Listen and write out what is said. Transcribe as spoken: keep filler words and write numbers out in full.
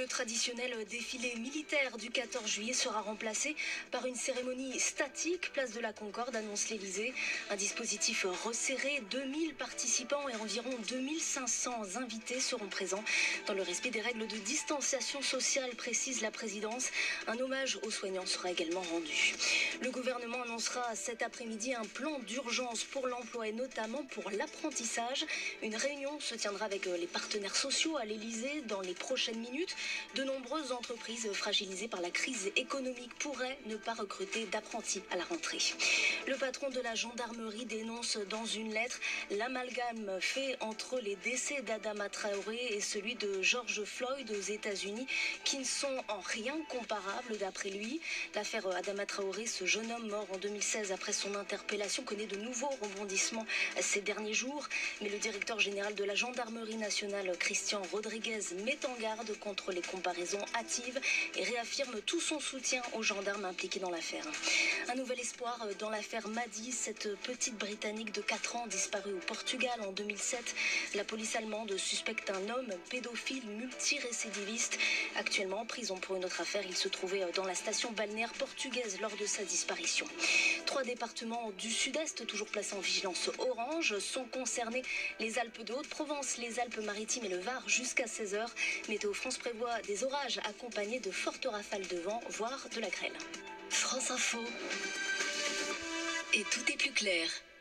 Le traditionnel défilé militaire du quatorze juillet sera remplacé par une cérémonie statique, place de la Concorde, annonce l'Elysée. Un dispositif resserré, deux mille participants et environ deux mille cinq cents invités seront présents. Dans le respect des règles de distanciation sociale, précise la présidence, un hommage aux soignants sera également rendu. Le gouvernement annoncera cet après-midi un plan d'urgence pour l'emploi et notamment pour l'apprentissage. Une réunion se tiendra avec les partenaires sociaux à l'Elysée dans les prochaines minutes. De nombreuses entreprises fragilisées par la crise économique pourraient ne pas recruter d'apprentis à la rentrée. Le patron de la gendarmerie dénonce dans une lettre l'amalgame fait entre les décès d'Adama Traoré et celui de George Floyd aux États-Unis, qui ne sont en rien comparables d'après lui. L'affaire Adama Traoré, ce jeune homme mort en deux mille seize après son interpellation, connaît de nouveaux rebondissements ces derniers jours. Mais le directeur général de la gendarmerie nationale, Christian Rodriguez, met en garde contre les comparaisons hâtives et réaffirme tout son soutien aux gendarmes impliqués dans l'affaire. Un nouvel espoir dans l'affaire Madi, cette petite Britannique de quatre ans disparue au Portugal en deux mille sept. La police allemande suspecte un homme pédophile multirécidiviste. Actuellement en prison pour une autre affaire, il se trouvait dans la station balnéaire portugaise lors de sa disparition. Trois départements du sud-est, toujours placés en vigilance orange, sont concernés. Les Alpes de Haute-Provence, les Alpes-Maritimes et le Var jusqu'à seize heures. Météo France prévoit des orages accompagnés de fortes rafales de vent, voire de la grêle. France Info. Et tout est plus clair.